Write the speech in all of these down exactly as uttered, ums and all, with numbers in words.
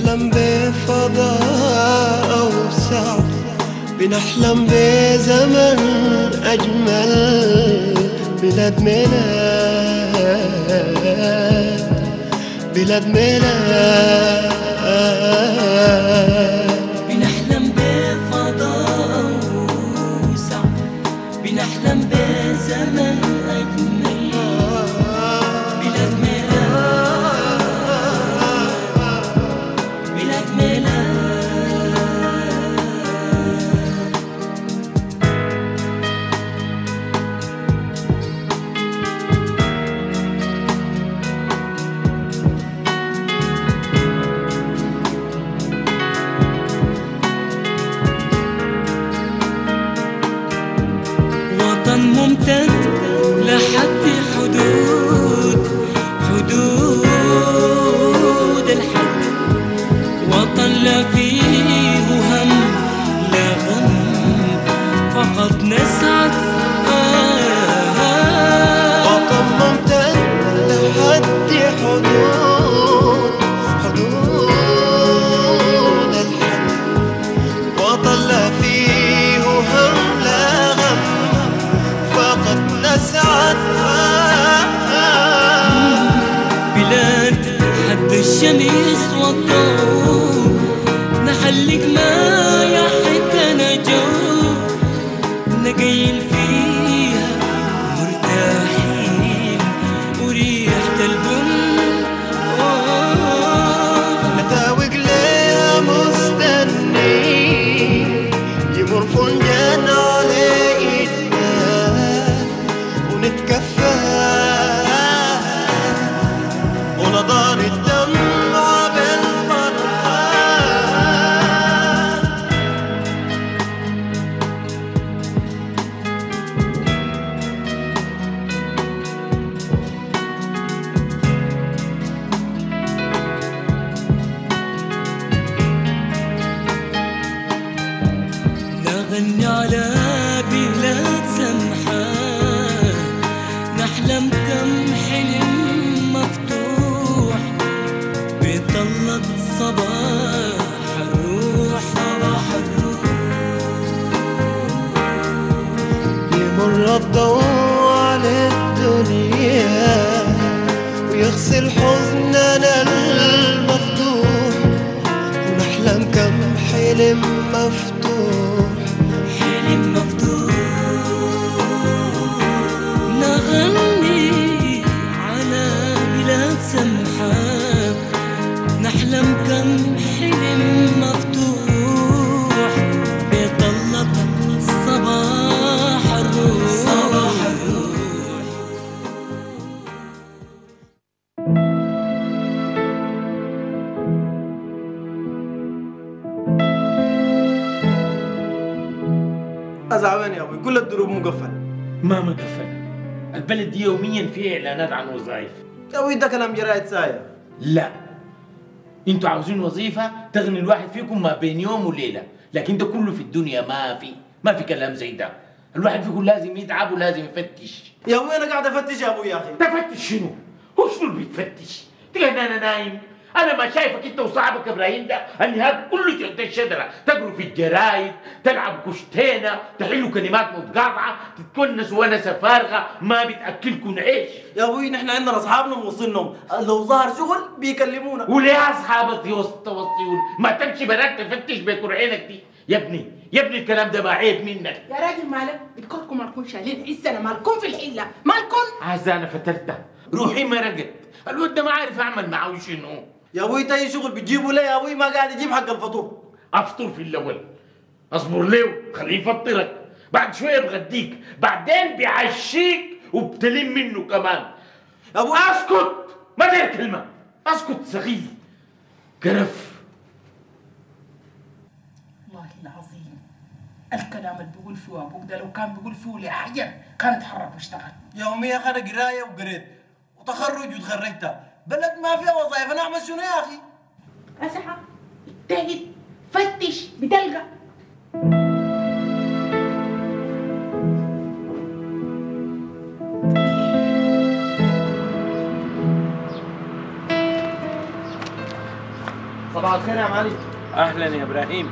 بنحلم بفضاء أوسع، بنحلم بزمن أجمل، بلاد ميلاد بلاد ميلاد. بنحلم بفضاء أوسع، بنحلم بزمن أجمل، بلاد ميلاد بلاد ميلاد. وطن ممتد لحد حدود حدود الحد، وطن لا فيه هم لا غم، فقط نسعد. وطن ممتد لحد حدود حدود الحد، وطن لا فيه هم لا غم، فقط نسعد. بلاد حد الشمس والضوء، نحلق ما يحدنا جو، نقيل فيها مرتاحين وريحة البن. نتاوق ليها مستنين، يمر فنجان على ايدنا ونتكفى، ونضار الدمع بالفرحان. نغني على بلاد سمحة، نحلم كم حلم مفتوح، بيطلق صباح الروح صباح الروح. يمر الضوء على الدنيا ويغسل حزننا المفتوح، ونحلم كم حلم مفتوح حلم مفتوح. نغني على بلاد سمحة، نحلم كم حلم مفتوح، بيطلق صباح الروح صباح الروح. أزعوين يا أبوي، كل الدروب مقفل. ما مقفلة، البلد دي يوميا فيها إعلانات عن وظائف. يا أبوي ده كلام جرايد ساير. لا، انتوا عاوزين وظيفة تغني الواحد فيكم ما بين يوم وليلة، لكن ده كله في الدنيا ما في ما في كلام زي ده. الواحد فيكم لازم يتعب ولازم يفتش. يا أبوي أنا قاعد أفتش يا أبوي يا أخي. تفتش شنو؟ هو شنو اللي بيتفتش؟ تلقى انا نايم، انا ما شايفك انت وصاحبك ابراهيم ده النهار كله جلد الشجره، تقروا في الجرايد، تلعبوا كشتينه، تحلوا كلمات متقاطعه، تتونسوا ونسه فارغه ما بتاكلكم عيش. يا أبوي نحن عندنا أصحابنا موصلنهم، لو ظهر شغل بيكلمونا. وليه اصحابك يوصلون؟ ما تمشي بنات تفتش بكر عينك دي. يا ابني يا ابني الكلام ده ما عيب منك. يا راجل مالك؟ بتكونكم مالكم شايلين حسنا، مالكم في الحله، مالكم؟ عايز انا فترتها، روحي مرقت، الواد ده ما عارف اعمل معاه شنو. يا أبوي تاي شغل بتجيبوا ليه يا أبوي؟ ما قاعد يجيب حق الفطور. افطر في الاول، اصبر له خليه يفطرك، بعد شويه بغديك، بعدين بيعشيك وبتلم منه كمان. يا أبوي اسكت، ما دير كلمه، اسكت سخيف قرف. والله العظيم الكلام اللي بيقول فيه ابوك ده لو كان بيقول فيه لحاجه كان اتحرك واشتغل. يا أمي يا أخي أنا قراية وقريت وتخرج وتخرجت، بلد ما فيها وظائف، أنا أعمل شنو يا أخي؟ اسحب اجتهد فتش بتلقى. صباح صباح الخير يا معلم. اهلا يا ابراهيم.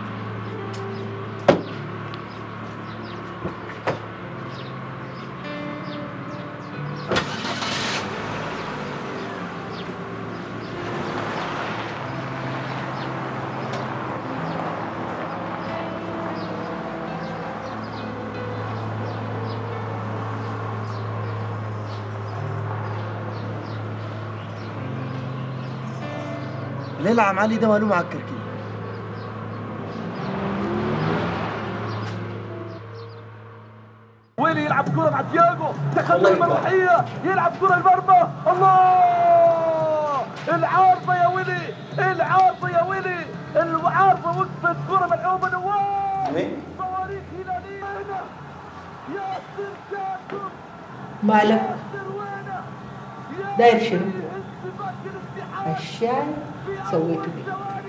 ليه العم علي ده ماله معكر كده؟ ويلي يلعب كرة مع تياجو، تخلي المروحية، يلعب كرة المرمى، الله! العارضة يا ويلي، العارضة يا ويلي، العارضة وقفت كرة ملعوبة نواف. صواريخ هلالية هنا. ياسر كاتب. مالك؟ داير شنو؟ الشاي سويته لي،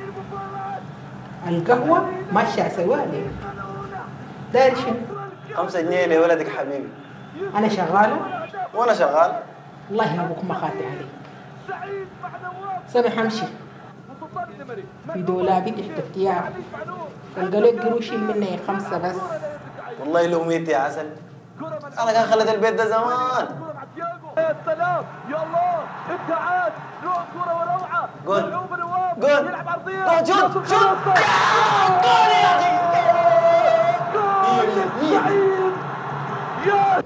القهوة ماشي اسويها لي. داير شنو؟ خمسة جنيه يا ولدك حبيبي. أنا شغالة؟ وأنا شغال. والله يا أبوك ما خاطي عليك. سامح أمشي. في دولابي تحت الثياب. تلقى لك قروشي مني خمسة بس. والله لو ميت يا عسل. أنا كان خليت البيت ده زمان. يا سلام يا الله ابداعات روح كرة وروعة. جول جول يلعب عرضية. جول شوت شوت جول يا أخي. جول سعيد. يا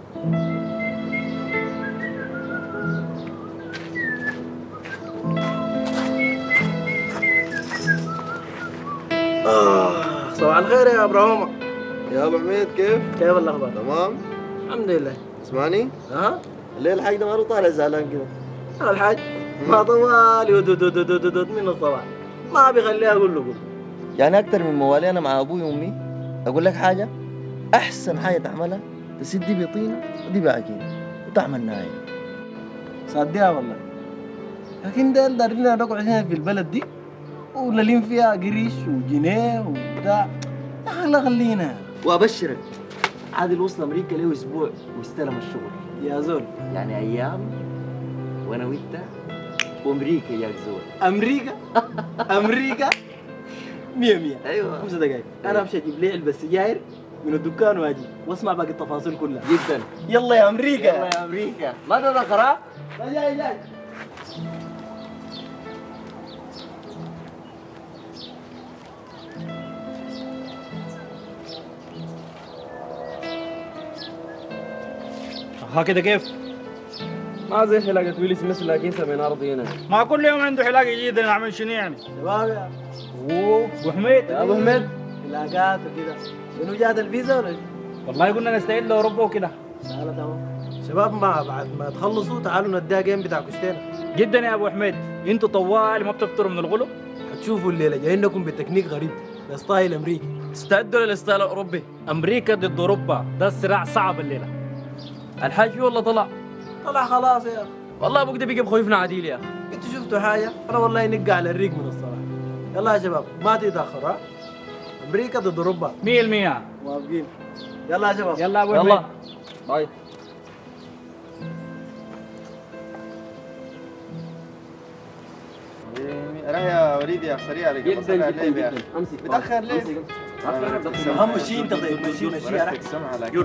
آه صباح الخير يا ابراهيم. يا ابو حميد كيف؟ كيف الاخبار؟ تمام؟ الحمد لله. اسمعني؟ ها؟ الليل الحاج ده ماله طالع زعلان كده. أنا الحاج ما طوالي ودود ودود ودود من الصباح ما بيخليها اقول له. يعني اكتر من موالي انا مع ابوي وامي. اقول لك حاجه، احسن حاجه تعملها تسد دي بطينه ودي بعجينه وتعمل نايم. صدقها والله. لكن ده دارنا نقعد هنا في البلد دي ونلين فيها قريش وجنيه وبتاع. يا اخي الله خلينا. وابشرك عادل وصل امريكا له اسبوع واستلم الشغل. يا زول يعني ايام وانا وانت وامريكا يا زول. امريكا امريكا مية مية. ايوه خمس دقايق انا امشي اجيب لي علبه سجاير من الدكان واجي واسمع باقي التفاصيل كلها. جدا. يلا يا امريكا. يلا يا امريكا. ما ده خراب. لا جاي جاي. ها كده كيف؟ ما زي حلاقة ويلي سميث لكن سمينا أرضي هنا. ما كل يوم عنده حلاقة جديدة نعمل شنو يعني؟ شباب يا اوه ابو حميد. يا ابو حميد علاقات وكده. شنو جات الفيزا ولا؟ والله قلنا نستعد لاوروبا وكده. تعالى تمام. شباب ما بعد ما تخلصوا تعالوا نديها جيم بتاع كشتينا. جدا يا ابو حميد، انتوا طوال ما بتفطروا من الغلو. هتشوفوا الليله جايين لكم بتكنيك غريب بستايل امريكي. استعدوا للستايل الأوروبي. أمريكا ضد أوروبا، ده الصراع صعب الليلة. الحاج فيه والله طلع. طلع خلاص يا اخي. والله ابوك ده بيجي بخويفنا عديل يا اخي. انتوا شفتوا حاجه؟ انا والله نقع على الريق من الصراحه. يلا يا شباب ما تتاخر ها. امريكا ضد اوروبا. مية بالمية. موافقين. يلا يا شباب. يلا يا ابو حميد. يلا باي. انا يا وليد يا سريع عليك. جدا جدا جدا. امسك. متاخر ليه؟ اهم شيء انت طيب ماشي ماشي راح. يلا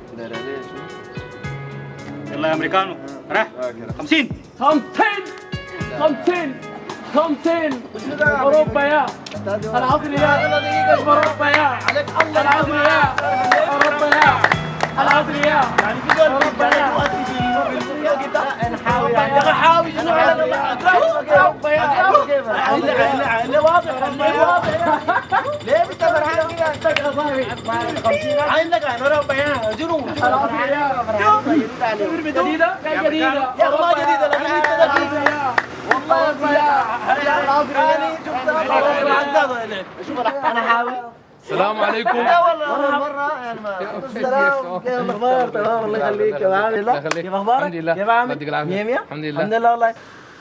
يلا يا امريكانو راح خمسين. خمسين خمسين خمسين أوروبا يا العصر يا أوروبا يا العصر يا أوروبا يا العصر يا يعني في دول أوروبا يا نحاول يا اخي حاول شنو على أوروبا يا كيف اللي واضح اللي واضح ليه بتفرحان كده انت يا صاحبي خمسين عندك عن اوروبا يا جنوب العصر يا جديدة يا جديدة يا اخي ما جديده لكن انت جديده والله يا العصر يا شوف انا حاول السلام عليكم. لا والله مرة يعني ما السلام كيف الاخبار؟ تمام الله يخليك كيف عامل؟ الله يخليك كيف اخبارك؟ الحمد لله كيف عامل؟ يديك العافية مية مية؟ الحمد لله الحمد لله والله.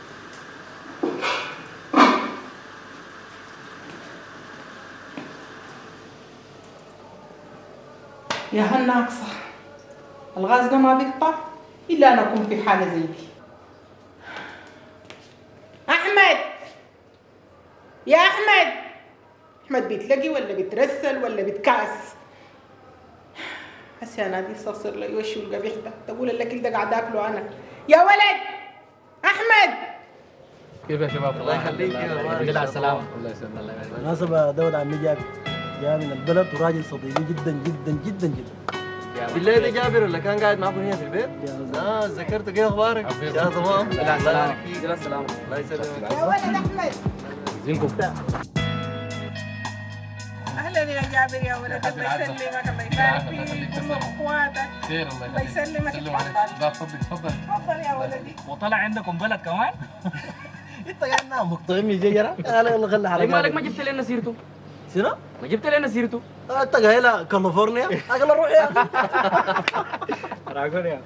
يا هالناقصة الغاز ده ما بيقطع إلا أنا أكون في حالة زي دي. أحمد يا احمد. احمد بيتلقي ولا بيترسل ولا بيتكاس؟ هسه انا دي استصر لي وشي القبيح ده، تقول الاكل ده قاعد اكله انا. يا ولد احمد. كيف يا شباب؟ الله يخليك. الحمد لله على السلامة. الله يسلمك. الله يبارك. بالمناسبة داود عمي جابر جاء من البلد وراجل صديقي جدا جدا جدا جدا. بالله ده جابر ولا كان قاعد معكم هنا في البيت؟ اه ذكرته. كيف اخبارك؟ يا تمام. لا السلامة. لا السلامة. الله يسلمك. يا ولد احمد. زينكم. اهلا يا جابر يا ولد. الله يسلمك. الله يبارك فيك. كلهم اخواتك. خير الله الله يسلمك. لا تفضل تفضل. تفضل يا ولدي. وطلع عندكم بلد كمان؟ انت قاعد نعم مقطعين من جيرة؟ لا يلا خلي حلقات. مالك ما جبت لنا سيرته؟ شنو؟ ما جبت لنا سيرته؟ انت قايلة كاليفورنيا؟ اقل روح يا اخي. راكون يا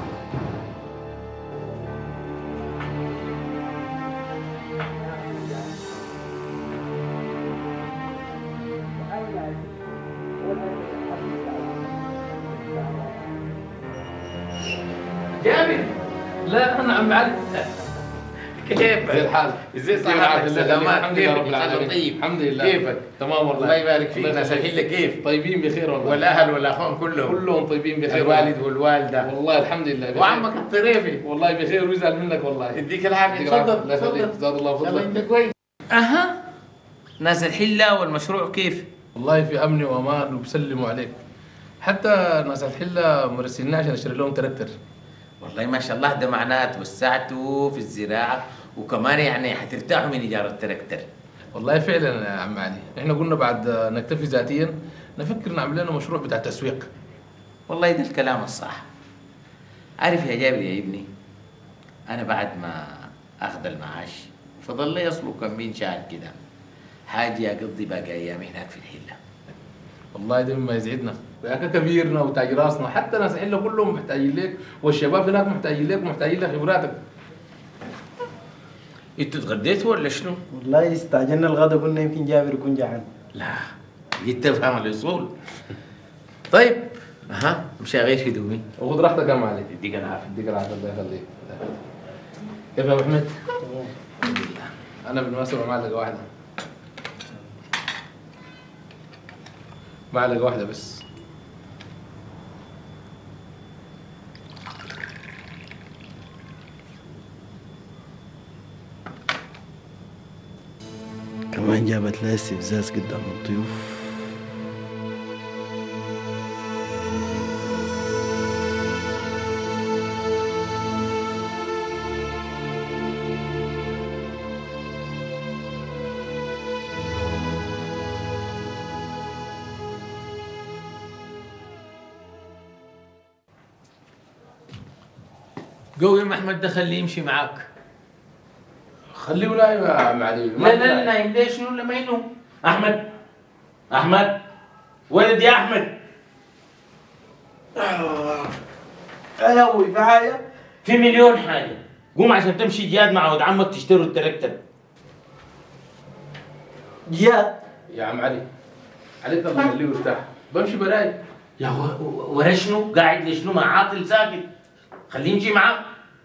جابر. لا انا عم علي. كيفك؟ زي الحال. ازاي كيف صحتك؟ الحال؟ سلامات. الحمد لله كيفك؟ رب العالمين. طيب. الحمد لله. كيفك؟ تمام والله. الله يبارك فيك. الله ناس يخليك. الحلة كيف؟ طيبين بخير والله. والاهل والاخوان كلهم كلهم طيبين بخير. الوالد والوالدة والله الحمد لله بخير. وعمك الطريفي والله بخير ويزعل منك والله. يديك العافية. يديك العافية. تفضل الله يخليك. تفضل. زاد الله يلا فضلك. انت كويس. اها ناس الحلة والمشروع كيف؟ والله في امن وامان وبسلموا عليك. حتى ناس الحله مرسلنا عشان اشتري لهم تركتر. والله ما شاء الله ده معناه توسعتوا في الزراعة وكمان يعني حترتاحوا من إيجار التركتر. والله فعلا يا عم علي، احنا قلنا بعد نكتفي ذاتيا نفكر نعمل لنا مشروع بتاع تسويق. والله ده الكلام الصح. عارف يا جابر يا ابني، أنا بعد ما أخذ المعاش فضل لي يصلوا كم شهر كده حاجة أقضي باقي أيامي هناك في الحلة. والله ده مما يزعدنا، وياك كبيرنا وتاج راسنا، حتى ناس الحله كلهم محتاجين لك، والشباب هناك محتاجين لك ومحتاجين لخبراتك. انتوا اتغديتوا ولا شنو؟ والله استعجلنا الغدا قلنا يمكن جابر يكون جعان. لا جيت تفهم الأصول. طيب أها مش هغير هدومي. وخذ راحتك يا عم علي. يديك العافية. يديك العافيه. الله يخليك. كيف يا ابو حميد؟ انا بالمناسبه معلقه واحده. معلقه واحده بس. كمان جابت لي استفزاز قدام الضيوف. قوي احمد ده خليه يمشي معاك. خليه نايم يا عم علي. لا لا نايم ليش؟ شنو لما ينوم؟ احمد احمد ولد يا احمد. يا ابوي في حاجه؟ في مليون حاجه. قوم عشان تمشي جهاد مع ولد عمك تشتروا التركتر. جهاد؟ يا عم علي عليك الله خليه يرتاح. بمشي براي. يا ورا شنو؟ قاعد لشنو مع عاطل ساكت؟ خليه يمشي معاك.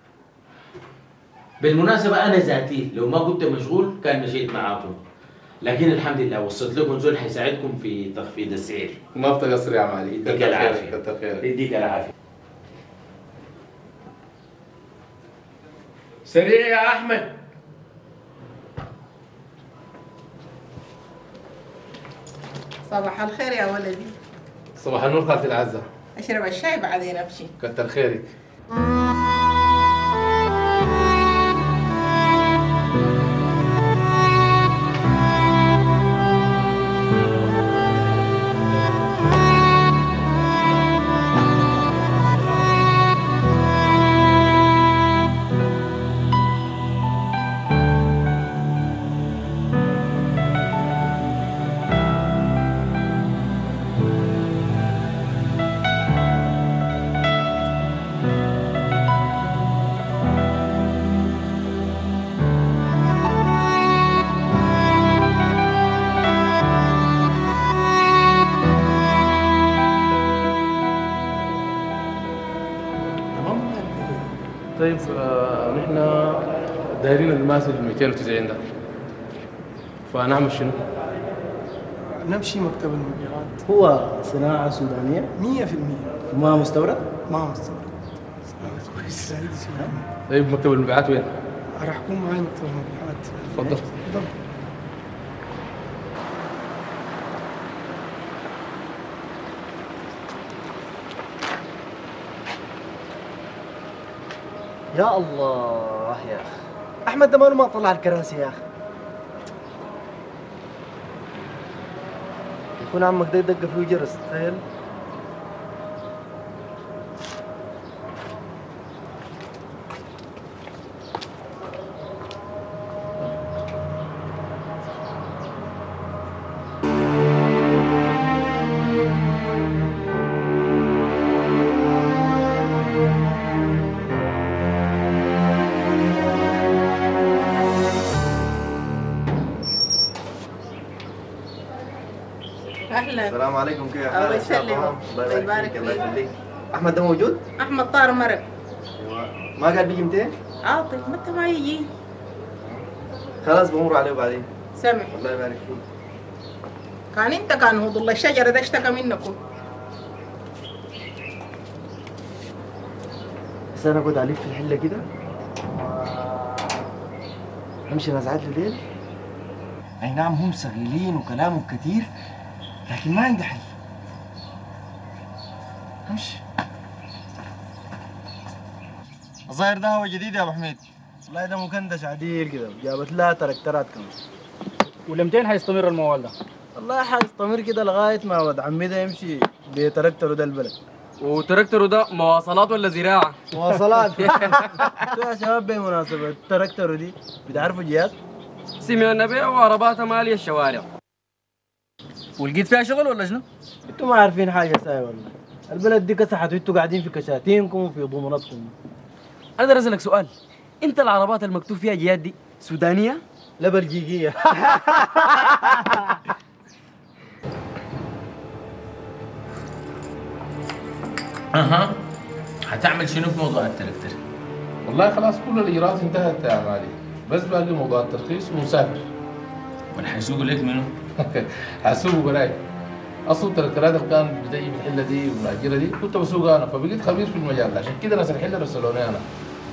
بالمناسبة أنا ذاتي لو ما كنت مشغول كان مشيت معاكم، لكن الحمد لله وصلت لكم زول حيساعدكم في تخفيض السعر. ما بتقصر يا عم علي. يديك العافية. كتر خيرك. يديك العافية. سريع يا أحمد. صباح الخير يا ولدي. صباح النور خالتي العزة. اشرب الشاي بعدين امشي. كتر خيرك. طيب آه، نحن دايرين الماسل مئتين وتسعين ده. فنعمل شنو؟ نمشي مكتب المبيعات. هو صناعة سودانية؟ مية في المية. ما مستورد؟ ما مستورد. كويس. طيب مكتب المبيعات وين؟ راح أكون معي مكتب المبيعات. تفضل. تفضل. يا الله يا اخي، احمد ده ماله ما طلع الكراسي يا اخي. يكون عمك ده يدق فيه جرس، تخيل. اهلا. السلام عليكم، كيف حالك؟ الله يسلمك. الله يبارك فيك. الله يخليك. احمد ده موجود؟ احمد طار مرق. ايوه. ما قال بيجي متى؟ عاطي متى ما يجي؟ خلاص بمر عليه بعدين. سامح. الله يبارك فيك. كان انت كان هو ضل الشجره ده اشتكى منكم. بس انا اقعد الف في الحله كده امشي نزعات لديل. اي نعم هم صغيرين وكلامهم كتير، لكن ما عندي حل. امشي. الظاهر ده هو جديد يا ابو حميد. والله ده مكندش عديل كده، جابت لها تركترات كمان. ولمتين حيستمر الموال ده؟ والله حيستمر كده لغايه ما ولد عمي ده يمشي بتركتره ده البلد. وتركتره ده مواصلات ولا زراعه؟ مواصلات. انتوا يا شباب بمناسبه التركتره دي بتعرفوا جيات؟ سمعنا بيع وعرباتها ماليه الشوارع. ولقيت فيها شغل ولا شنو؟ انتوا ما عارفين حاجه ساي والله. البلد دي كسحت وانتوا قاعدين في كشاتينكم وفي ضماناتكم. انا بدي اسالك سؤال، انت العربات المكتوب فيها جياد دي سودانيه؟ لا بلجيكيه. اها هتعمل شنو في موضوع التركتر؟ والله خلاص كل الاجراءات انتهت يا معالي، بس باقي موضوع الترخيص ومسافر. ولا حيسوقوا لك منو؟ حاسوقوا براي. اصلا التركترات اللي كانت بتجي في الحله دي والمعجره دي كنت بسوقها انا، فبقيت خبير في المجال ده، عشان كده ناس الحله رسلوني انا.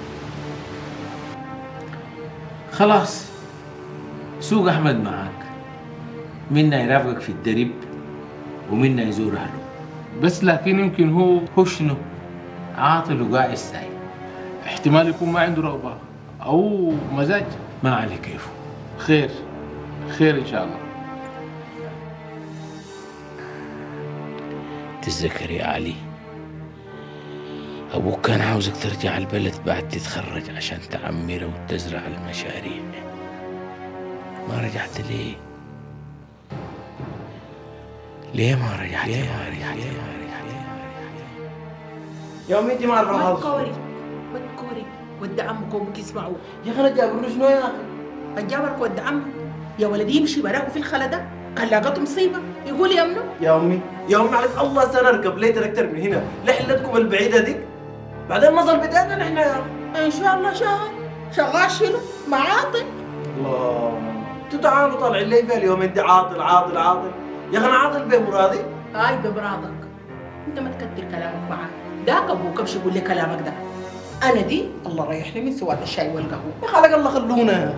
خلاص سوق احمد معاك، منا يرافقك في الدرب ومنا يزور اهله. بس لكن يمكن هو هو شنو؟ عاطل وقاعد ساي. احتمال يكون ما عنده رغبه او مزاج. ما عليه كيفه. خير خير ان شاء الله. تتذكر يا علي، ابوك كان عاوزك ترجع البلد بعد تتخرج عشان تعمر وتزرع المشاريع. ما رجعت ليه؟ ليه ما رجعت؟ ليه ما رجعت؟ ليه ما رجعت؟ يا امي انت ما عارفه ما تكوري ما تكوري ود عمك وابوك يسمعوا. يا اخي انا جابر شنو يا اخي؟ الجابرك ود عمك يا ولدي يمشي براكوا في الخلا ده، كان لاقته مصيبه يقول يا منو؟ يا امي يا امي عليك الله سنه اركب ليه تركتر من هنا لحلتكم البعيده ديك، بعدين نصل بدانا نحن يا اخي. ان شاء الله شغال شغال شنو؟ معاطل. الله انتوا تعالوا طالعين لي فيها اليوم انت عاطل عاطل عاطل. يا اخي انا عاطل بمرادي. هاي بمرادك، انت ما تكتر كلامك معاه، داك ابوك امشي يقول لي كلامك ده. انا دي الله ريحني من سواد الشاي والقهوه. يا خلق الله خلونا.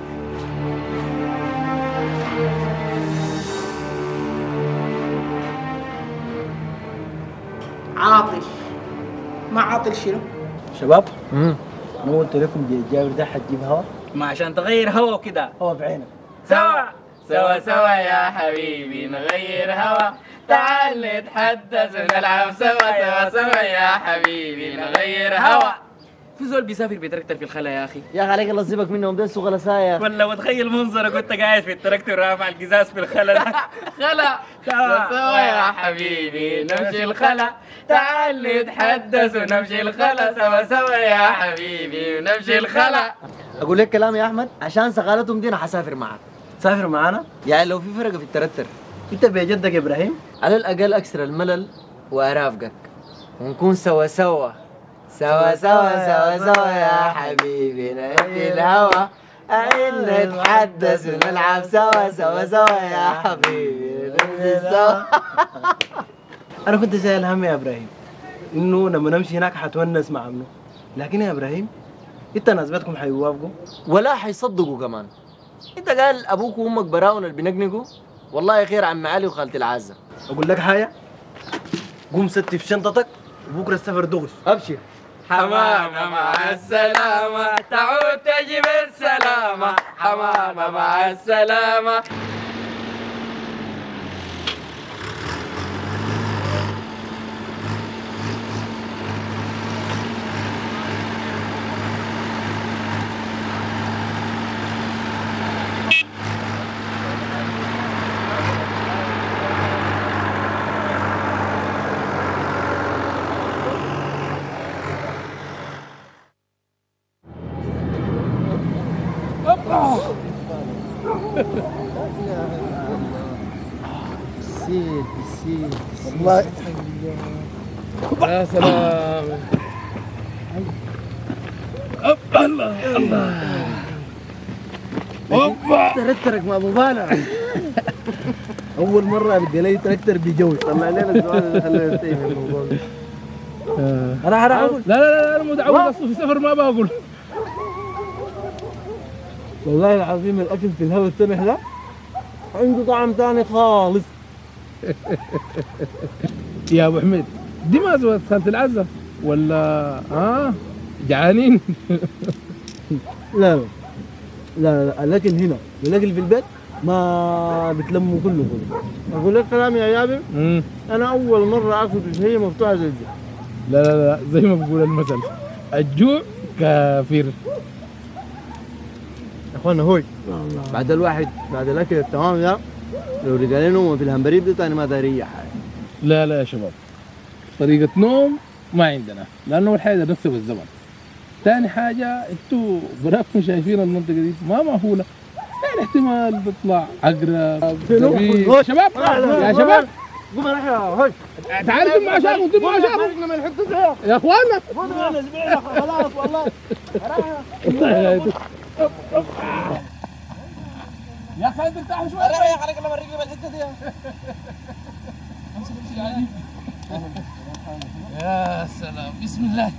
عاطل ما عاطل شنو؟ شباب امم انا قلت لكم جي الجابر ده حتجيب هوا، ما عشان تغير هوا وكده. هوا في عينك. سوا سوا سوا يا حبيبي نغير هوا، تعال نتحدث ونلعب سوا سوا سوا يا حبيبي نغير هوا. في زول بيسافر بتركتر في الخلا يا اخي. يا اخي عليك الله يسيبك منهم، ده سوق غلسايا. ولا متخيل منظرك وانت قاعد في التراكتور رافع القزاز في الخلا ده. خلا سوا سوا يا حبيبي نمشي الخلا، تعال نتحدث ونمشي الخلا سوا سوا يا حبيبي ونمشي الخلا. اقول لك كلام يا احمد، عشان سقالتهم دي انا حسافر معك. تسافر معانا؟ يعني لو في فرق في الترتر انت بجدك يا ابراهيم؟ على الاقل اكسر الملل وارافقك ونكون سوا سوا سوا سوا سوا سوا يا حبيبي نهدي الهوى، عين نتحدث ونلعب سوا سوا سوا يا حبيبي سوا. انا كنت شايل هم يا ابراهيم انه لما نمشي هناك حتونس مع ابنه، لكن يا ابراهيم انت ناسبتكم حيوافقوا ولا حيصدقوا كمان. انت قال ابوك وامك براون اللي بينقنقوا، والله خير عم علي وخالتي العازه. اقول لك حاجه، قوم ستي في شنطتك وبكره السفر دغري. ابشر. حمامة مع السلامة تعود تجيب السلامة، حمامة مع السلامة. سير سير والله يا سلام. أوبا الله الله. أوبا تركترك ما مبالغ. أول مرة ألقى لي تركتر بجوز، طلع لنا السؤال اللي خلاني أنتهي من الموضوع ده. أنا أنا أقول لا لا لا أنا متعود أصلا في السفر ما بقول. والله العظيم الأكل في الهواء السمح ده عنده طعم ثاني خالص. يا أبو حميد دي ما زوجة خالة العزة ولا ها جعانين؟ لا لا لا لا الأكل هنا والأكل في البيت ما بتلموا كله كله. أقول لك كلام يا جابر، أنا أول مرة آكل هي مفتوحة زي دي. لا لا لا زي ما بقول المثل الجوع كافر. يا اخوانا هوي بعد الواحد بعد الاكل التمام ده لو لقى نوم في الهمبريب ده تاني ما داري اي حاجه. لا لا يا شباب طريقة نوم ما عندنا، لأنه أول حاجة نكسب الزمن. ثاني حاجة انتوا براكم شايفين المنطقة دي ما مأهولة، يعني احتمال تطلع عقرب زبيب. يا شباب يا شباب قوم راح يا هوي تعالوا انتم مع شافوا انتم مع شافوا يا اخوانا خلاص والله يا اخي انت ارتاحوا شوي. راح يا اخي لما الرجل بالحته دي. يا سلام بسم الله.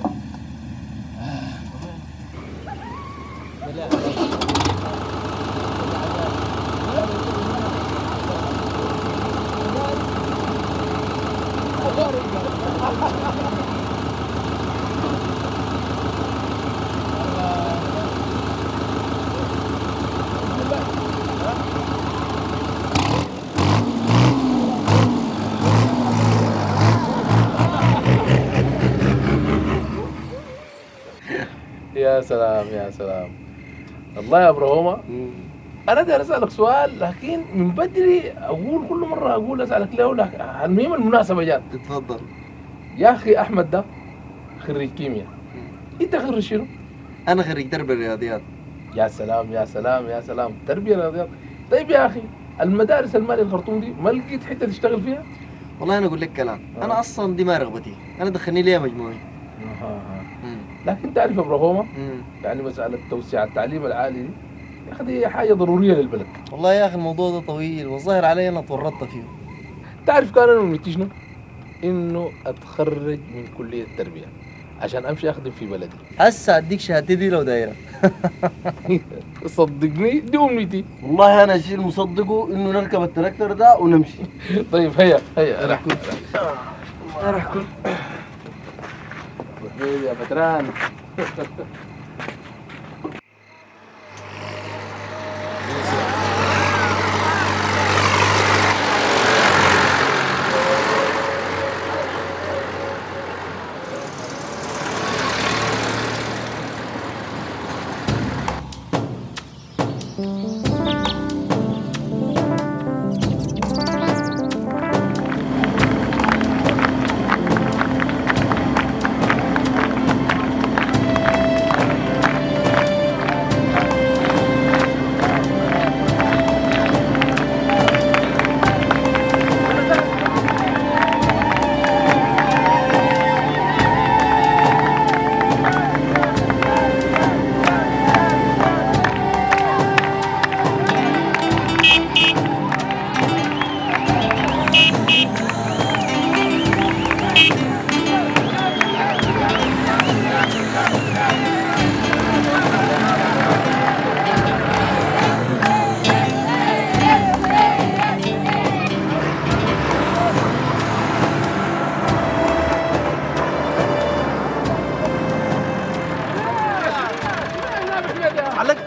يا سلام يا سلام. والله يا ابراهيم انا داير اسالك سؤال، لكن من بدري اقول كل مره اقول اسالك ليه، لكن المهم المناسبه جات. اتفضل. يا اخي احمد ده خريج كيمياء، انت خريج شنو؟ انا خريج تربيه رياضيات. يا سلام يا سلام يا سلام تربيه رياضيات. طيب يا اخي المدارس الماليه الخرطوم دي ما لقيت حته تشتغل فيها؟ والله انا اقول لك كلام، انا اصلا دي ما رغبتي، انا دخلني ليها مجموعي. لكن تعرف يا ابراهيم يعني مساله توسيع التعليم العالي دي يا اخي دي حاجه ضروريه للبلد. والله يا اخي الموضوع ده طويل والظاهر علي انا تورطت فيه. تعرف كان انا نيتي شنو؟ انه اتخرج من كليه التربيه عشان امشي اخدم في بلدي. هسه اديك شهادتي دي لو دايره. صدقني دي امنيتي. والله انا الشيء المصدقه انه نركب التراكتور ده ونمشي. طيب هيا هيا راح كل راح كل يا فتران.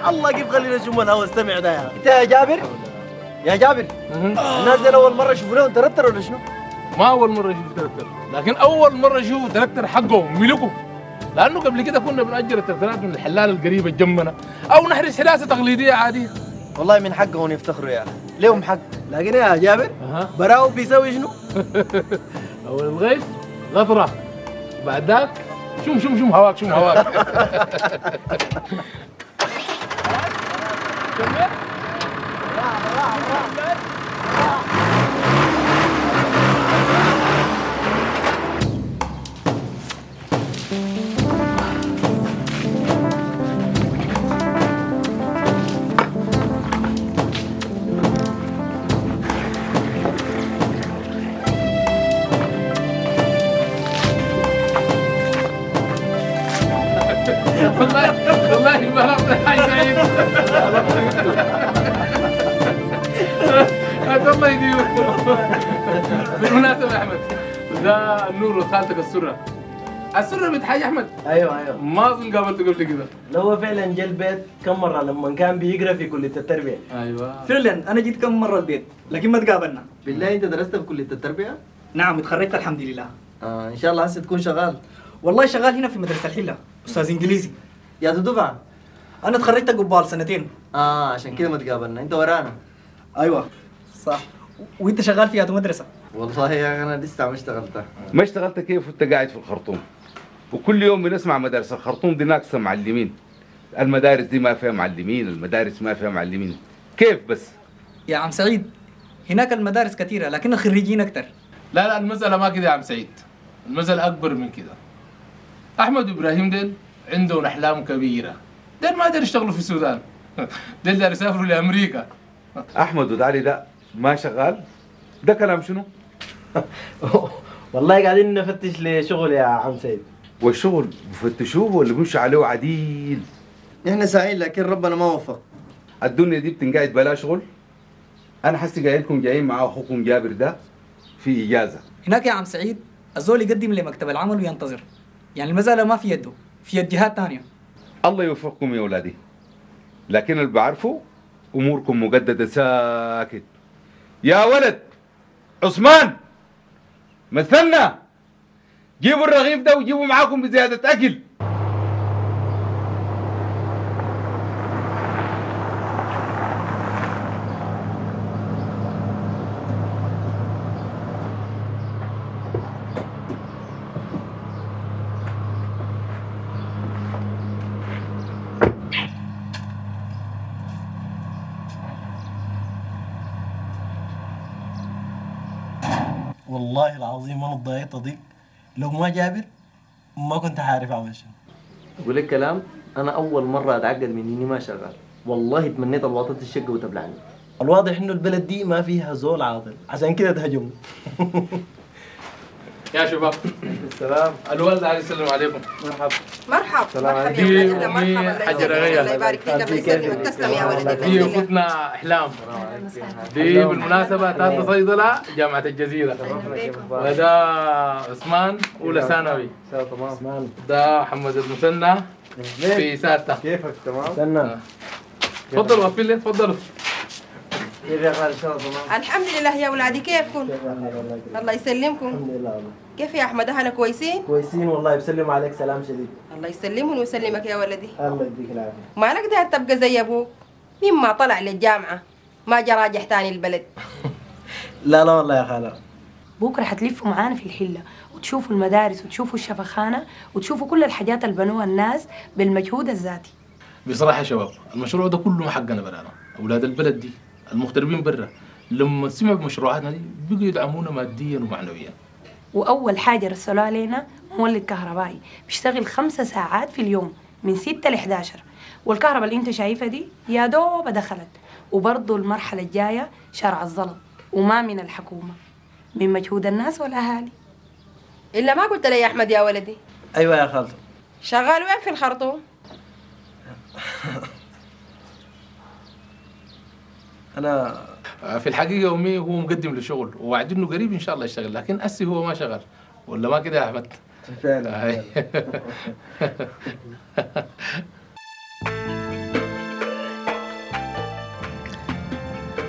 الله كيف خلينا نشم الهواء السمع ده يا انت يا جابر يا جابر الناس دي اول مره يشوفوا لهم ترتر ولا شنو؟ ما اول مره يشوف تركتر، لكن اول مره يشوف تركتر حقهم ملكه، لانه قبل كده كنا بنأجر التركترات من الحلال القريبه جنبنا او نحرس حراسه تقليديه عاديه. والله من حقهم يفتخروا يا اخي، لهم حق، لكن يا جابر أه. براو بيسوي شنو؟ اول الغيث غطره، بعد ذاك شوم شوم شوم هواك شوم هواك. والله والله ما لقيت حاجه زي الله يديم. بالمناسبه يا احمد ده النور وخالتك السره. السره بنت حاج احمد. ايوه ايوه ما اظن قابلته قبل كده. لو هو فعلا جا البيت كم مره لما كان بيقرا في كليه التربيه. ايوه فعلا انا جيت كم مره البيت لكن ما تقابلنا. بالله انت درست في كليه التربيه؟ نعم اتخرجت الحمد لله. اه ان شاء الله هسه تكون شغال. والله شغال هنا في مدرسه الحله استاذ انجليزي. يا دفعه؟ انا اتخرجت قبال سنتين. اه عشان كده ما تقابلنا، انت ورانا. ايوه صح. وانت شغال في هذه المدرسه؟ والله يا اخي انا لسه ما اشتغلتها. ما اشتغلت كيف وانت قاعد في الخرطوم؟ وكل يوم بنسمع مدارس الخرطوم دي ناقصه معلمين. المدارس دي ما فيها معلمين، المدارس ما فيها معلمين. كيف بس؟ يا عم سعيد هناك المدارس كثيره لكن الخريجين اكثر. لا لا المساله ما كده يا عم سعيد، المساله اكبر من كده. احمد وابراهيم ديل عندهم احلام كبيره، ديل ما يقدروا يشتغلوا في السودان. ديل دار يسافروا لامريكا. احمد ودالي ده ما شغال؟ ده كلام شنو؟ والله قاعدين نفتش لشغل يا عم سيد. والشغل بفتشوه ولا بيمشوا عليه عديل؟ احنا سعيد لكن ربنا ما وفق. الدنيا دي بتنقعد بلا شغل؟ انا حسي جاي لكم جايين مع اخوكم جابر ده في اجازه. هناك يا عم سعيد الزول يقدم لمكتب العمل وينتظر، يعني المساله ما في يده، في يد جهات ثانيه. الله يوفقكم يا اولادي، لكن اللي بعرفه اموركم مجدده ساكت. يا ولد عثمان مثلنا جيبوا الرغيف ده وجيبوا معاكم بزياده اكل. والله العظيم انا اتضايقت ضيق، لو ما جابر ما كنت عارف اعمل شنو. اقول لك كلام، انا اول مره اتعقد من اني ما شغال، والله تمنيت الواطة الشقه وتبلعني. الواضح انه البلد دي ما فيها زول عاطل، عشان كده تهجموا. يا شباب السلام. الوالد عليه السلام عليكم. مرحبا. مرحبا السلام مرحبا عليكم. يا ولدي. مرحبا حاجة رغية. الله يبارك فيك، الله يسلمك. تسلم يا ولدي. دي اختنا احلام، دي بالمناسبه تالتة صيدله جامعه الجزيره، وده عثمان اولى ثانوي، تمام. ده محمد المثنى في سادسه. كيفك؟ تمام. استنى تفضلوا وقفوا لي تفضلوا. كيف يا خالد؟ ان شاء الله تمام. الحمد لله يا اولادي، كيفكم؟ الله يسلمكم. الحمد لله والله. كيف يا احمد اهلك كويسين؟ كويسين والله، بيسلموا عليك سلام شديد. الله يسلمهم ويسلمك يا ولدي. الله يديك العافيه. مالك داير تبقى زي ابوك؟ مين ما طلع للجامعه ما جا راجع تاني البلد. لا لا والله يا خاله. بكره حتلفوا معانا في الحله وتشوفوا المدارس وتشوفوا الشفخانه وتشوفوا كل الحاجات اللي بنوها الناس بالمجهود الذاتي. بصراحه يا شباب المشروع ده كله ما حقنا برانا، اولاد البلد دي المغتربين برا لما سمعوا بمشروعاتنا دي بيجوا يدعمونا ماديا ومعنويا. واول حاجه رسلوا علينا مولد كهربائي بيشتغل خمسة ساعات في اليوم من ستة ل إحدى عشر، والكهرباء اللي انت شايفها دي يا دوب دخلت، وبرضه المرحله الجايه شارع الزلط، وما من الحكومه، من مجهود الناس والاهالي. الا ما قلت لي يا احمد يا ولدي. ايوه يا خالته. شغال وين في الخرطوم؟ انا في الحقيقه امي هو مقدم للشغل ووعدينه قريب ان شاء الله يشتغل، لكن اسي هو ما شغال، ولا ما كده يا احمد؟ فعلا.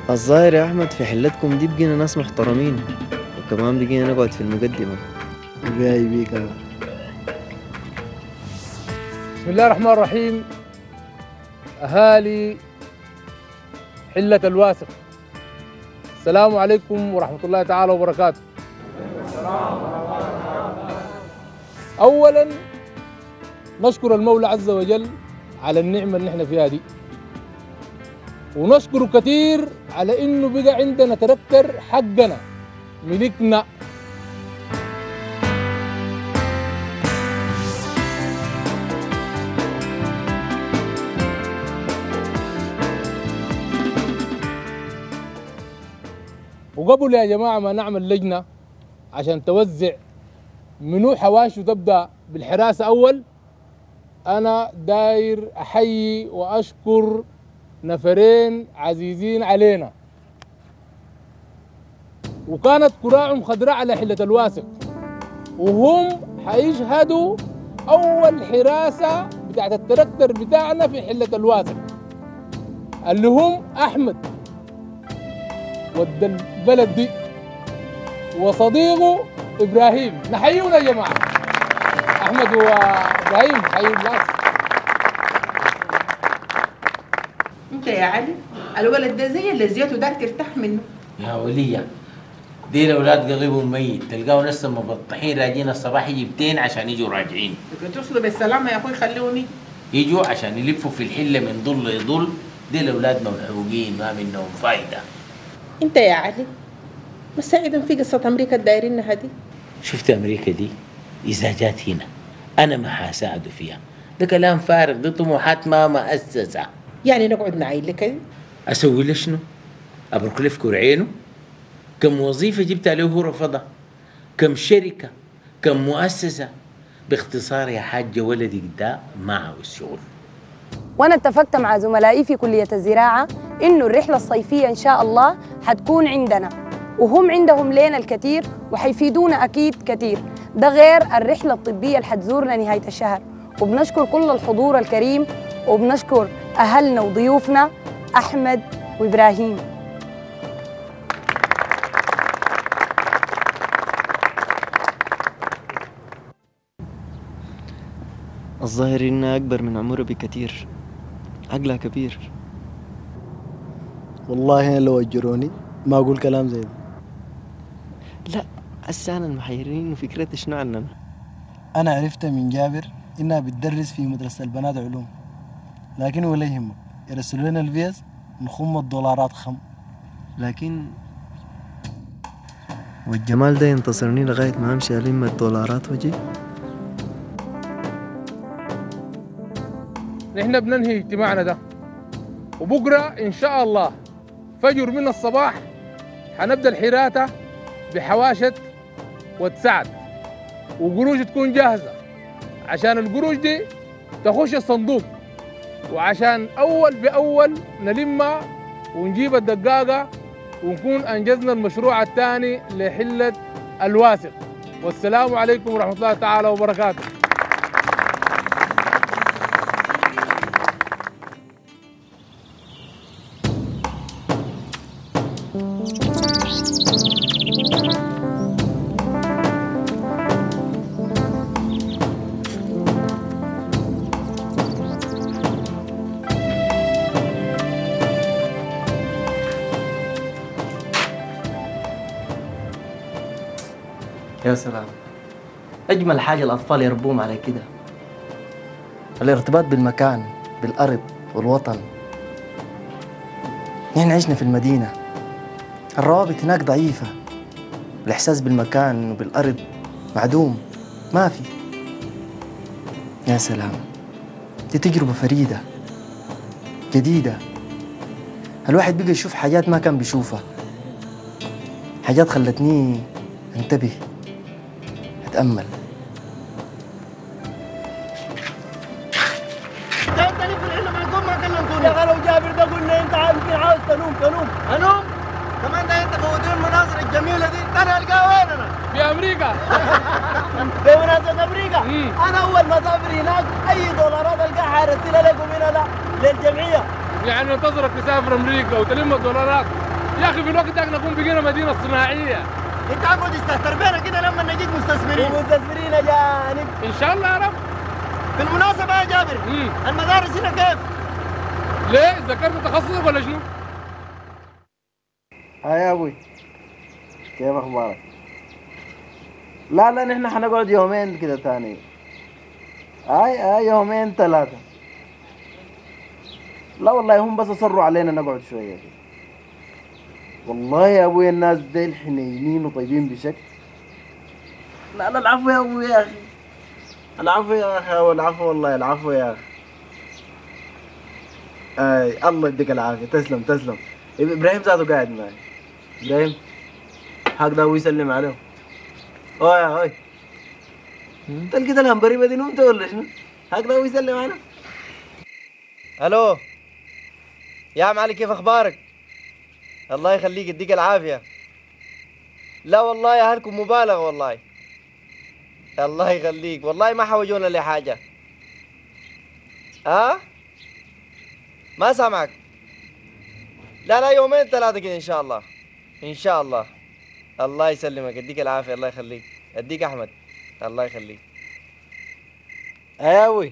الظاهر يا أحمد في حلتكم دي بقينا ناس محترمين، وكمان بقينا نقعد في المقدمة. جاي بيك. بسم الله الرحمن الرحيم. أهالي حلة الواسق، السلام عليكم ورحمة الله تعالى وبركاته. أولا نشكر المولى عز وجل على النعمة اللي احنا فيها دي، ونشكره كثير على انه بقى عندنا تركتر حقنا ملكنا. وقبل يا جماعة ما نعمل لجنة عشان توزع منو حواشه تبدأ بالحراسة أول، أنا داير أحيي وأشكر نفرين عزيزين علينا، وكانت كراعهم خضراء على حلة الواسق، وهم حيشهدوا أول حراسة بتاعت التركتر بتاعنا في حلة الواسق، اللي هم أحمد ود البلد دي وصديقه إبراهيم. نحييهم يا جماعة، أحمد وإبراهيم حيوا الناس. انت يا علي الولد ده زي اللي زيته داك ترتاح منه. يا ولية دي الاولاد قريبهم ميت، تلقاهم لسه مبطحين راجعين الصباح يجيبتين عشان يجوا راجعين. توصلوا بالسلامه يا اخوي، خليهم يجوا عشان يلفوا في الحله من ضل لضل. دي الاولاد ممحوقين ما منهم فايده. انت يا علي مساعدهم في قصه امريكا الدايرينها دي. شفت امريكا دي اذا جات هنا انا ما حاساعده فيها، ده كلام فارغ، دي طموحات ما مؤسسه. يعني نقعد نعيل لك؟ اسوي له شنو؟ ابرك له في كرعينه؟ كم وظيفه جبتها له هو رفضها؟ كم شركه؟ كم مؤسسه؟ باختصار يا حاجه ولدك ده ما عاوز شغل. وانا اتفقت مع زملائي في كليه الزراعه انه الرحله الصيفيه ان شاء الله حتكون عندنا، وهم عندهم لنا الكثير وحيفيدونا اكيد كثير، ده غير الرحله الطبيه اللي حتزورنا نهايه الشهر. وبنشكر كل الحضور الكريم، وبنشكر اهلنا وضيوفنا احمد وابراهيم. الظاهر إنها أكبر من عمره بكثير، عقلها كبير. والله أنا لو أجروني ما أقول كلام زي ده. لا هسه أنا المحيرين وفكرة شنو عننا. أنا عرفت من جابر إنها بتدرس في مدرسة البنات علوم، لكن ولا يهمك يرسلوا لنا الفيز نخم الدولارات خم. لكن والجمال ده ينتصرني لغاية ما أمشي ألم الدولارات وجي. نحن بننهي اجتماعنا ده، وبكرة إن شاء الله فجر من الصباح حنبدأ الحراتة بحواشة وتسعد، وقروش تكون جاهزة عشان القروش دي تخش الصندوق، وعشان أول بأول نلمها ونجيب الدقاقة ونكون أنجزنا المشروع الثاني لحلة الواسق. والسلام عليكم ورحمة الله تعالى وبركاته. يا سلام، أجمل حاجة الأطفال يربوهم على كده، الارتباط بالمكان بالأرض والوطن. نحن عشنا في المدينة، الروابط هناك ضعيفة، الإحساس بالمكان وبالأرض معدوم، ما في. يا سلام، دي تجربة فريدة جديدة، الواحد بقى يشوف حاجات ما كان بيشوفها، حاجات خلتني انتبه اتأمل. انت ليه في العلم معكم ما كلمتوني؟ يا لو جابر ده قلنا انت يمكن عاوز تنوم تنوم انوم كمان ده انت فوتين المناظر الجميله دي انا القاها وين انا؟ في امريكا. بمناسبه امريكا انا اول ما اسافر هناك اي دولارات القاها هرسلها لكم هنا لا للجمعيه. يعني ننتظرك تسافر امريكا وتلم الدولارات يا اخي في الوقت ده نكون بقينا مدينه صناعيه. انت عم تستهتر بينا كده لما نجيك مستثمرين. مستثمرين اجانب ان شاء الله يا رب. بالمناسبة يا جابر، مم. المدارس هنا كيف؟ ليه؟ ذكرت تخصصك ولا شنو؟ ها يا ابوي، كيف اخبارك؟ لا لا نحن حنقعد يومين كده تاني. اي اي يومين ثلاثة. لا والله هم بس اصروا علينا نقعد شوية كده. والله يا ابوي الناس ديل حنينين وطيبين بشكل. لا لا العفو يا ابوي يا اخي. العفو يا اخي، العفو والله العفو يا اخي. اي الله يديك العافية، تسلم تسلم. ابراهيم ذاته قاعد معي. ابراهيم حق ده ويسلم عليه. اوه يا اوي. انت لقيت الهمبريمة دي نمت ولا شنو؟ حق ده ويسلم عليه. الو يا عم علي، كيف اخبارك؟ الله يخليك يديك العافية. لا والله يا اهلكم مبالغة والله. الله يخليك، والله ما حوجونا لحاجة. ها؟ ما سامعك. لا لا يومين ثلاثة كده إن شاء الله. إن شاء الله. الله يسلمك، يديك العافية، الله يخليك. يديك أحمد، الله يخليك. أيوي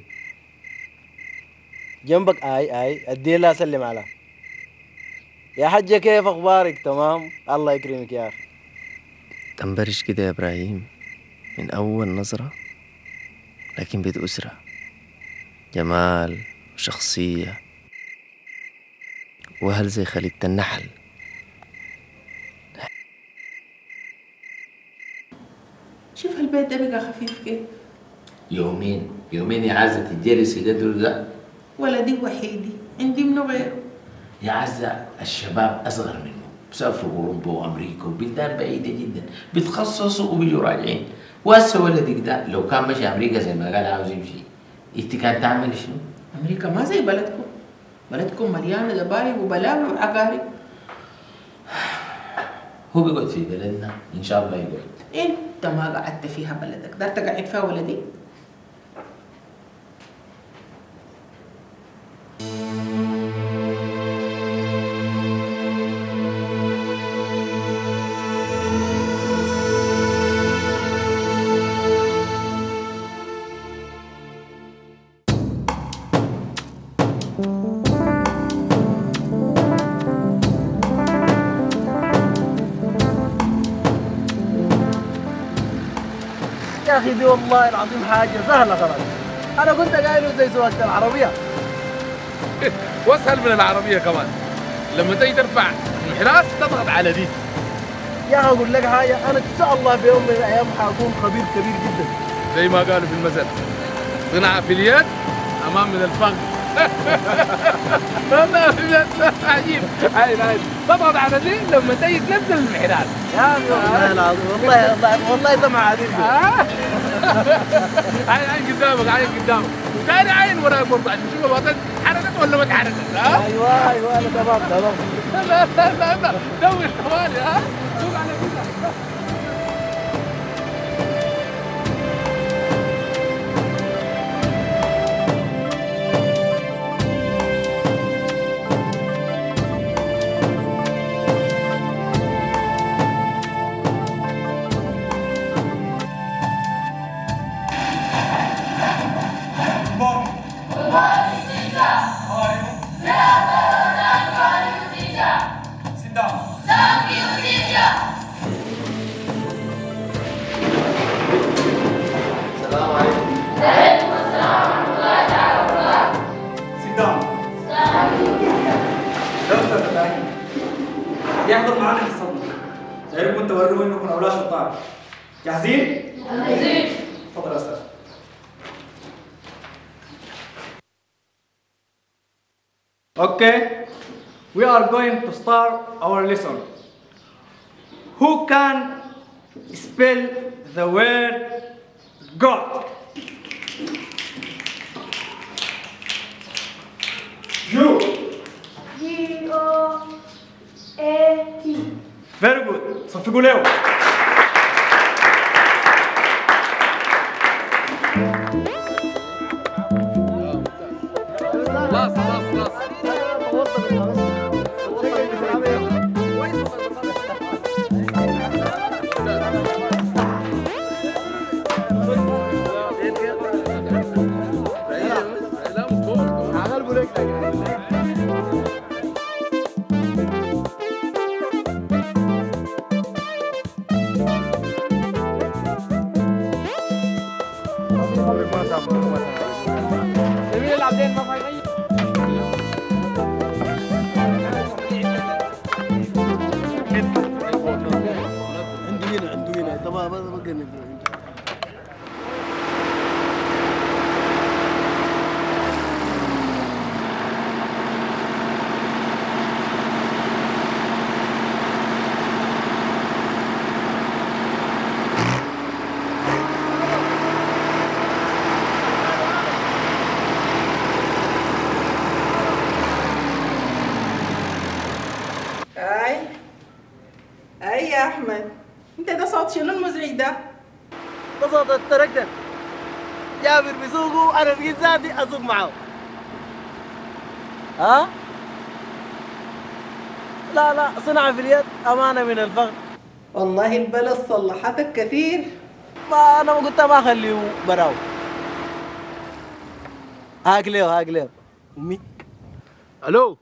جنبك. آي آي أدي الله أسلم على يا حجة، كيف أخبارك؟ تمام، الله يكرمك يا أخي. تنبرش كده يا إبراهيم من أول نظرة، لكن بيت أسرة، جمال وشخصية وهل زي خلية النحل. شوف البيت ده بقى خفيف كيف. يومين يومين يا عزة تتجرس قدر ده. ولدي وحيدي، عندي منه غيره. يا عزة الشباب أصغر منه بسافروا أوروبا وأمريكا وبلدان بعيدة جدا، بيتخصصوا وبيجوا راجعين. وهسه ولدك ده لو كان مشي أمريكا زي ما قال عاوز يمشي، أنت كانت تعمل شنو؟ أمريكا ما زي بلدكم، بلدكم مليانة جباري وبلاوي وعقارب. هو بيقعد في بلدنا إن شاء الله يقعد. أنت ما قعدت فيها بلدك، دار تقعد فيها ولدي؟ يا اخي دي والله العظيم حاجه سهله خلاص. انا كنت قايله زي سواقه العربيه. واسهل من العربيه كمان. لما تيجي ترفع انحراس تضغط على دي. يا اخي اقول لك حاجه، انا ان شاء الله في يوم من الايام حاكون خبير كبير جدا. زي ما قالوا في المثل، صنع في اليد امان من الفم. والله عجيب. عايز عايز تضغط على دي لما تيجي تنزل الانحراس. يا اخي والله العظيم والله والله والله سمع عديد. عين عين قدامك، عين قدامك، وثاني عين وراك برضه عشان تشوف الوطن حركت ولا ما اتحركت. ها؟ ايوه ايوه انا تمام تمام. لا لا لا لا دوش طوالي. ها؟ شوف على كده. يحضر معانا حصتنا. غيركم توروا انكم اولاد شطار. جاهزين؟ جاهزين. تفضل يا استاذ. Okay, we are going to start our lesson. Who can spell the word God? You. G O A T. Very good. صفقوا له. خلاص خلاص خلاص. سمير العبدين ما فايقين. عنده هنا عنده هنا تمام بس بقى نقدر. اي اي يا احمد، انت ده صوت شنو المزعج ده؟ ده صوت التركتر جابر بيسوقه وانا بقيت ذاتي اسوق معاه. ها؟ لا لا صنع في اليد امانه من الفخر. والله البلد صلحتك كثير. ما انا ما قلت ما اخليه براو. هاك ليه هاك ليه امي. الو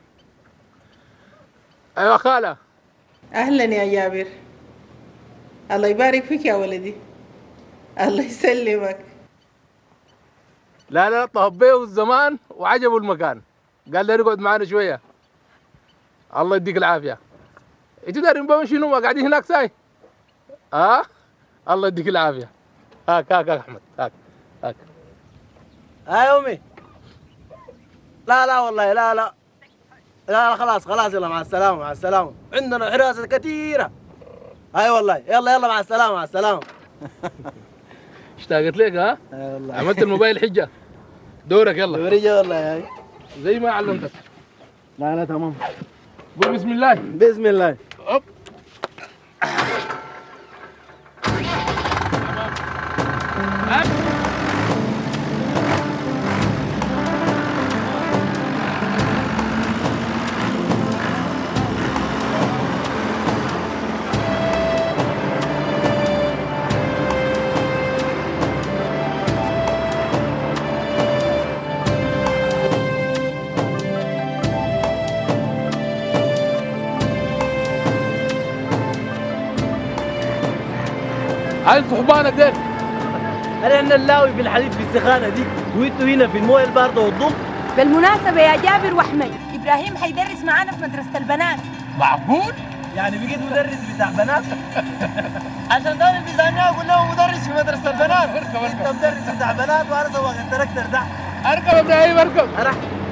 ايوه خاله. اهلا يا جابر، الله يبارك فيك يا ولدي، الله يسلمك. لا لا طهبيه الزمان وعجبه المكان، قال لي نقعد معانا شويه. الله يديك العافيه. انتوا دارين بمشي شنو ما قاعدين هناك ساي؟ ها؟ أه؟ الله يديك العافيه. هاك هاك هاك احمد هاك هاك. هاي امي. لا لا والله لا لا لا لا خلاص خلاص يلا مع السلامه مع السلامه، عندنا حراسه كثيره. هاي والله يلا يلا مع السلامه مع السلامه. اشتاقت لك ها؟ اي والله. عملت الموبايل حجه. دورك يلا. دوري والله هاي. زي ما علمتك. لا لا تمام. قول بسم الله. بسم الله. أوب. عايز صحبانك ديل. انا احنا نلاوي في الحديد في السخانه دي وانتوا هنا في المويه البارده والضم. بالمناسبة يا جابر وأحمد، إبراهيم حيدرس معانا في مدرسة البنات. معقول؟ يعني بقيت مدرس بتاع بنات؟ عشان ده اللي بيسالني اقول له مدرس في مدرسه البنات. انت مدرس بتاع بنات وانا سواق التراكتر ده. اركب ابراهيم اركب. أرح.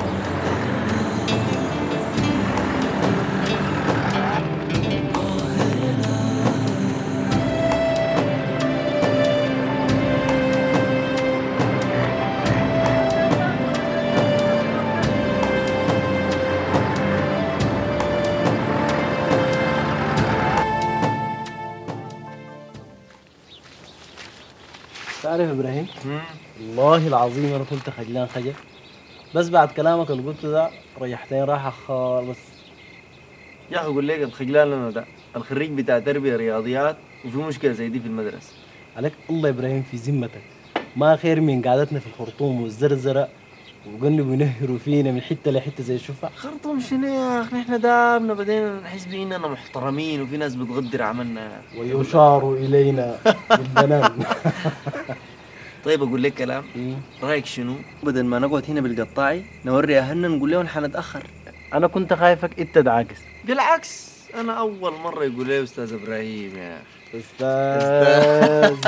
تعرف ابراهيم؟ والله العظيم انا كنت خجلان خجل، بس بعد كلامك اللي قلته ده ريحتني راحه خالص. يا اخي اقول لك الخجلان انا ده الخريج بتاع تربيه رياضيات وفي مشكله زي دي في المدرسه. عليك الله ابراهيم في ذمتك، ما خير من قعدتنا في الخرطوم والزرزره وقلبوا ينهروا فينا من حته لحته زي الشفع. خرطوم شنو يا اخي؟ نحن دامنا بدينا نحس باننا محترمين وفي ناس بتقدر عملنا ويشار الينا بالبنان. طيب اقول لك كلام، رايك شنو؟ بدل ما نقعد هنا بالقطاعي نوري اهلنا نقول لهم حنتاخر. انا كنت خايفك انت تعاكس. بالعكس انا اول مره يقول لي استاذ ابراهيم يا اخي. استاذ.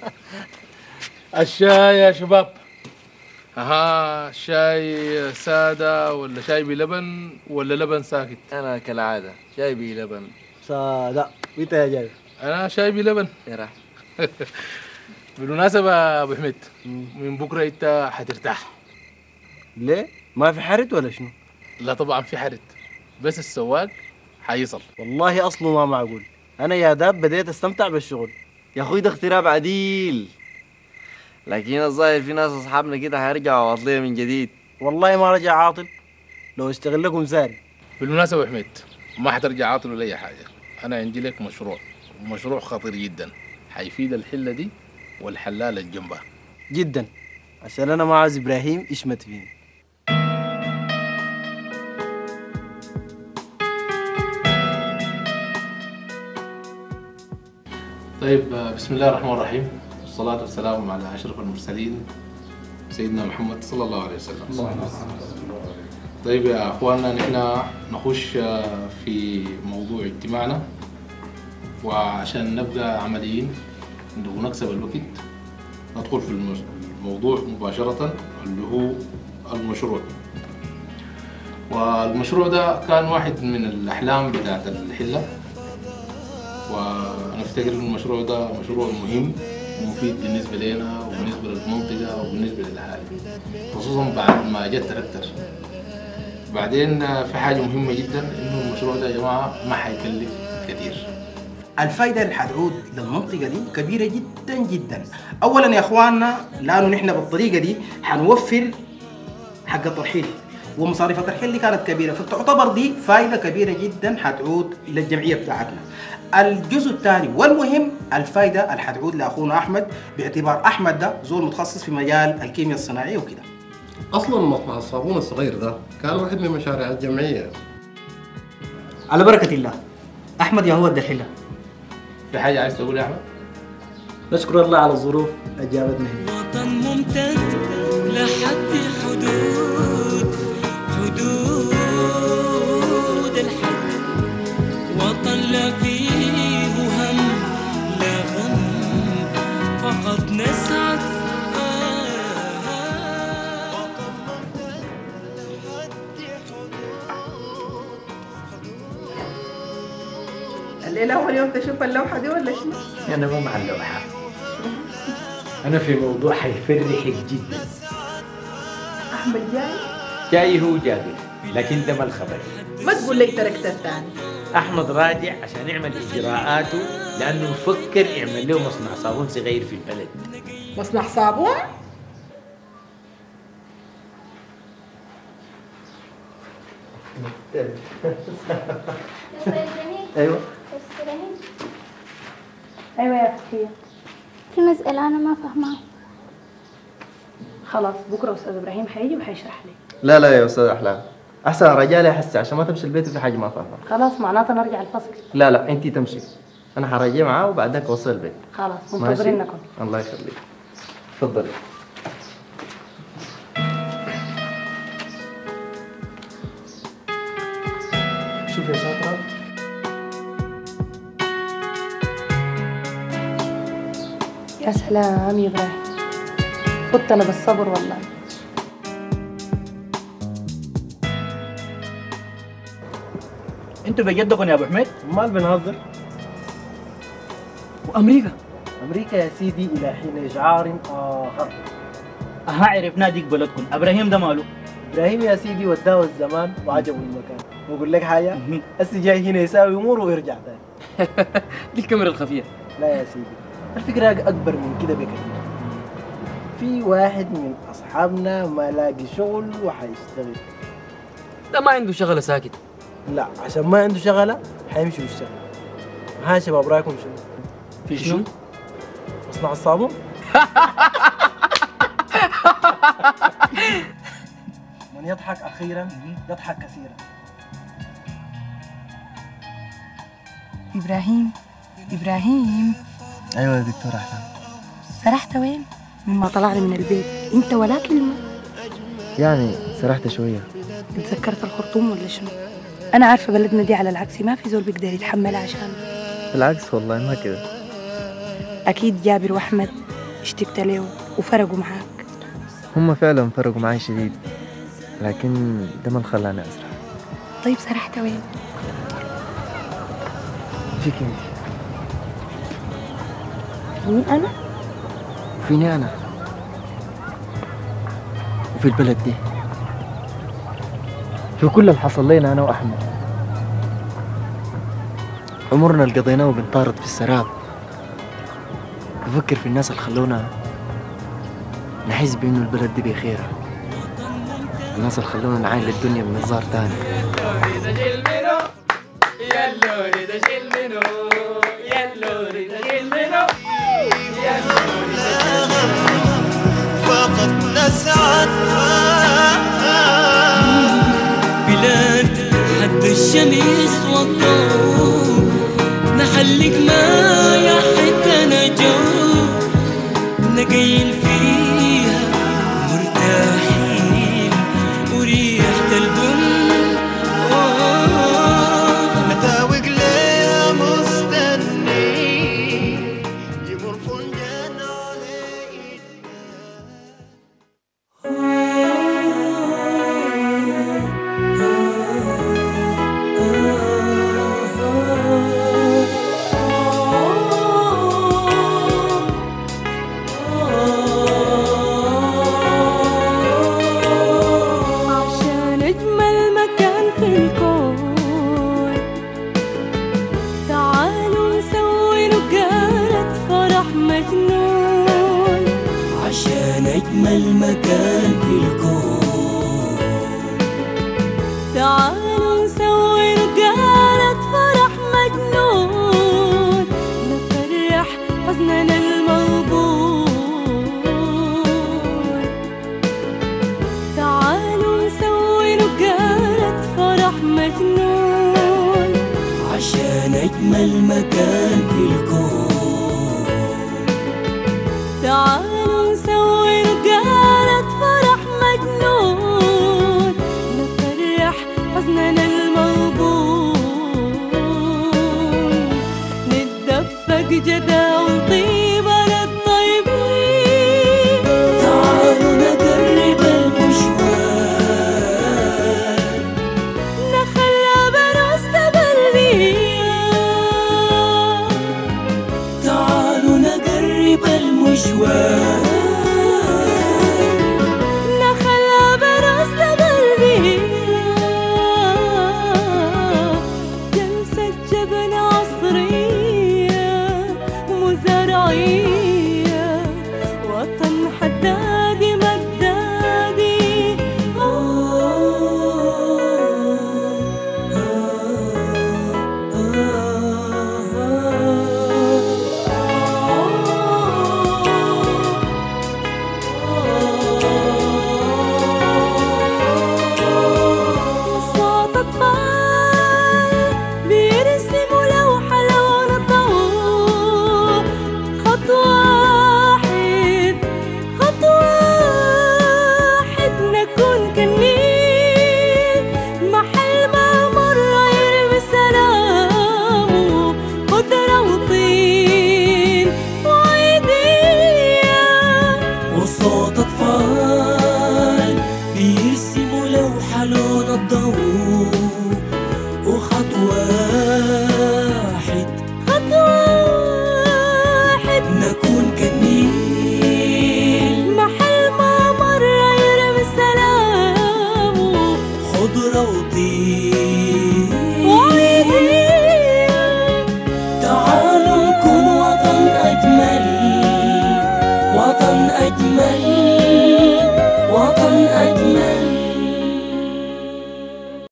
الشاي يا شباب. ها شاي سادة ولا شاي بلبن ولا لبن ساكت؟ أنا كالعادة شاي بلبن سادة. وأنت يا جاي؟ أنا شاي بلبن. يا راح. بالمناسبة يا أبو حميد، من بكرة أنت حترتاح. ليه؟ ما في حرد ولا شنو؟ لا طبعا في حرد، بس السواق حيصل. والله أصله ما معقول، أنا يا داب بديت أستمتع بالشغل. يا أخوي ده اغتراب عديل، لكن الظاهر في ناس اصحابنا كده هيرجعوا عاطليه من جديد. والله ما رجع عاطل، لو اشتغل لكم ساري. بالمناسبة يا حميد ما حترجع عاطل ولا أي حاجة، أنا عندي لك مشروع، مشروع خطير جدا، حيفيد الحلة دي والحلالة اللي جنبها. جدا، عشان أنا ما عاوز إبراهيم يشمت فيني. طيب بسم الله الرحمن الرحيم، والصلاة والسلام على أشرف المرسلين سيدنا محمد صلى الله عليه وسلم. طيب يا اخواننا، نحن نخش في موضوع اجتماعنا، وعشان نبدا عمليين ونكسب الوقت ندخل في الموضوع مباشره اللي هو المشروع. والمشروع ده كان واحد من الاحلام بتاعت الحله، وانا افتكر ان المشروع ده مشروع مهم ومفيد بالنسبه لنا وبالنسبه للمنطقه وبالنسبه للاهالي، خصوصا بعد ما جت تركتر. بعدين في حاجه مهمه جدا، انه المشروع ده يا جماعه ما حيكلف كثير. الفايدة اللي حتعود للمنطقة دي كبيرة جدا جدا. أولا يا إخواننا، لأنه نحن بالطريقة دي حنوفر حق الترحيل، ومصاريف الترحيل دي كانت كبيرة، فتعتبر دي فايدة كبيرة جدا حتعود للجمعية بتاعتنا. الجزء الثاني والمهم الفايدة اللي حتعود لأخونا أحمد، باعتبار أحمد ده زول متخصص في مجال الكيمياء الصناعية وكده. أصلا مصنع الصابون الصغير ده كان واحد من مشاريع الجمعية. على بركة الله، أحمد يا هو الدحيلة. في حاجة عايز تقول يا أحمد؟ نشكر الله على الظروف أجابتنا هنا. وطن ممتد لحد حدود حدود الحد، وطن لا فيه هم لا غم، فقط نسعد. الليلة أول يوم تشوف اللوحة دي ولا شنو؟ أنا مو مع اللوحة، أنا في موضوع حيفرحك جدا. أحمد جاي؟ جاي هو جابر، لكن ده ما الخبر. ما تقول لي تركت الثاني. أحمد راجع عشان يعمل إجراءاته، لأنه مفكر يعمل له مصنع صابون صغير في البلد. مصنع صابون؟ ايوه ايوه يا فتحية، في مسألة أنا ما فاهماها. خلاص بكره استاذ ابراهيم حيجي وحيشرح لي. لا لا يا استاذ احلام، احسن رجالي احسي عشان ما تمشي البيت وفي حاجه ما فاهمها. خلاص معناته نرجع الفصل. لا لا انتي تمشي، انا حراجع معاه وبعدك اوصل البيت. خلاص منتظرينكم. الله يخليك. تفضلي. شوف يا شاطرة، يا سلام يا ابراهيم، كنت انا بالصبر والله. انتوا بجدكم يا ابو حميد؟ امال بنهزر. وامريكا؟ امريكا يا سيدي الى حين اشعار اخر. اها عرفنا ديك بلدكم، ابراهيم ده ماله؟ ابراهيم يا سيدي وداه الزمان وعجبه المكان. واقول لك حاجه، هسه جاي هنا يساوي اموره ويرجع ثاني. دي الكاميرا الخفيه. لا يا سيدي، الفكره اكبر من كده بكثير. في واحد من اصحابنا ما لاقي شغل وحيشتغل. ده ما عنده شغله ساكت. لا، عشان ما عنده شغله حيمشي ويشتغل. ها شباب رايكم شنو؟ في شنو؟ مصنع الصابون. من يضحك اخيرا يضحك كثيرا. ابراهيم ابراهيم ايوه يا دكتور احلام. سرحت وين؟ مما طلعنا من البيت انت ولا كلمه. يعني سرحت شويه. تذكرت الخرطوم ولا شنو؟ انا عارفه بلدنا دي على العكس ما في زول بيقدر يتحملها عشان. بالعكس والله ما كده. اكيد جابر واحمد اشتقت له وفرقوا معاك. هم فعلا فرقوا معي شديد، لكن ده ما خلاني اسرح. طيب سرحت وين؟ فيك انت. مين انا؟ فيني انا وفي البلد دي، في كل اللي حصل لنا انا واحمد. عمرنا اللي قضيناه وبنطارد في السراب، بفكر في الناس اللي خلونا نحس بانه البلد دي بخيرها، الناس اللي خلونا نعاين للدنيا بمنظار تاني. فقط نسعد بلاد حد الشمس والضوء، محلك ما يحتنا جو، نقيل فيها أجمل مكان في الكون. تعالوا نسوي رجالة فرح مجنون، نفرح حزننا الموجود. تعالوا نسوي رجالة فرح مجنون، عشان أجمل مكان